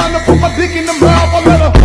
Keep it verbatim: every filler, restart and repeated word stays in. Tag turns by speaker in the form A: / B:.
A: trying to put my dick in the mouth. I let her